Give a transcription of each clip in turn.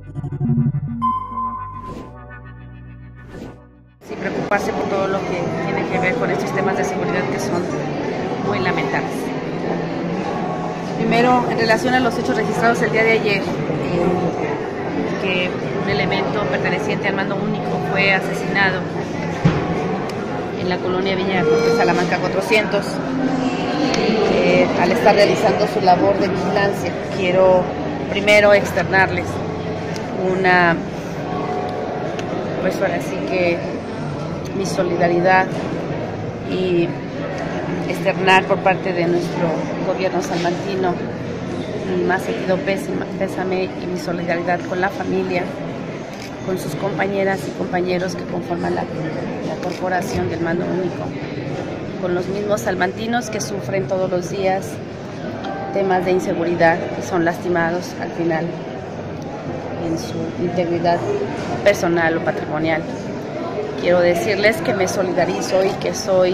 Sí, preocuparse por todo lo que tiene que ver con estos temas de seguridad que son muy lamentables. Primero, en relación a los hechos registrados el día de ayer, que un elemento perteneciente al mando único fue asesinado en la colonia Villa Salamanca 400, al estar realizando su labor de vigilancia. Quiero primero externarles pues ahora sí que mi solidaridad y externar por parte de nuestro gobierno salmantino mi más sentido pésame y mi solidaridad con la familia, con sus compañeras y compañeros que conforman la corporación del mando único, con los mismos salmantinos que sufren todos los días temas de inseguridad y son lastimados al final en su integridad personal o patrimonial. Quiero decirles que me solidarizo y que estoy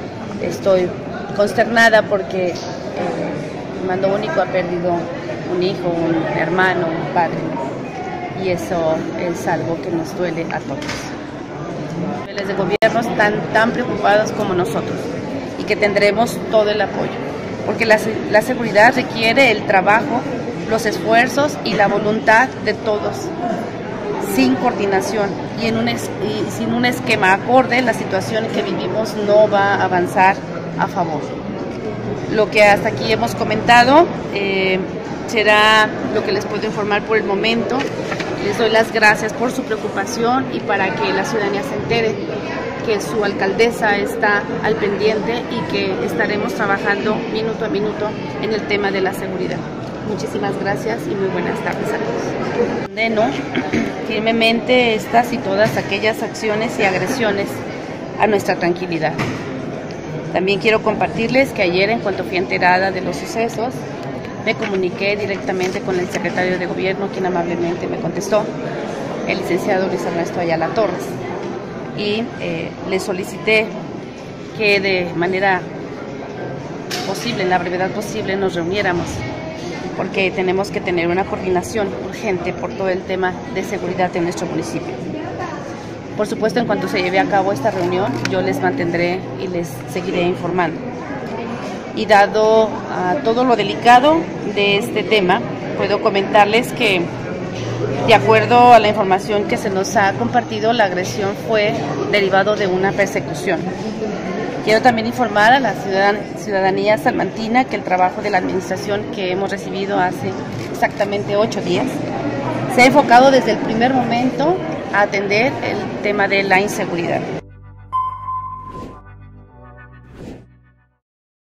consternada porque el mando único ha perdido un hijo, un hermano, un padre, y eso es algo que nos duele a todos. Los niveles de gobierno están tan preocupados como nosotros y que tendremos todo el apoyo, porque la seguridad requiere el trabajo, los esfuerzos y la voluntad de todos. Sin coordinación y sin un esquema acorde, la situación que vivimos no va a avanzar a favor. Lo que hasta aquí hemos comentado será lo que les puedo informar por el momento. Les doy las gracias por su preocupación y para que la ciudadanía se entere que su alcaldesa está al pendiente y que estaremos trabajando minuto a minuto en el tema de la seguridad. Muchísimas gracias y muy buenas tardes a todos. Condeno firmemente estas y todas aquellas acciones y agresiones a nuestra tranquilidad. También quiero compartirles que ayer, en cuanto fui enterada de los sucesos, me comuniqué directamente con el secretario de Gobierno, quien amablemente me contestó, el licenciado Luis Ernesto Ayala Torres, y le solicité que de manera posible, en la brevedad posible, nos reuniéramos, porque tenemos que tener una coordinación urgente por todo el tema de seguridad en nuestro municipio. Por supuesto, en cuanto se lleve a cabo esta reunión, yo les mantendré y les seguiré informando. Y dado todo lo delicado de este tema, puedo comentarles que, de acuerdo a la información que se nos ha compartido, la agresión fue derivado de una persecución. Quiero también informar a la ciudadanía salmantina que el trabajo de la administración que hemos recibido hace exactamente 8 días se ha enfocado desde el primer momento a atender el tema de la inseguridad.